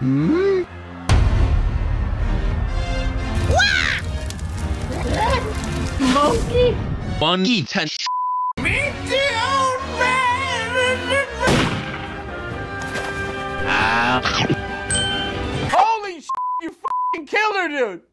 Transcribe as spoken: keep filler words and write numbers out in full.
Hmm? Monkey? Monkey ten. Meet the old man! Ah. Holy sh! You f***ing killed her, dude!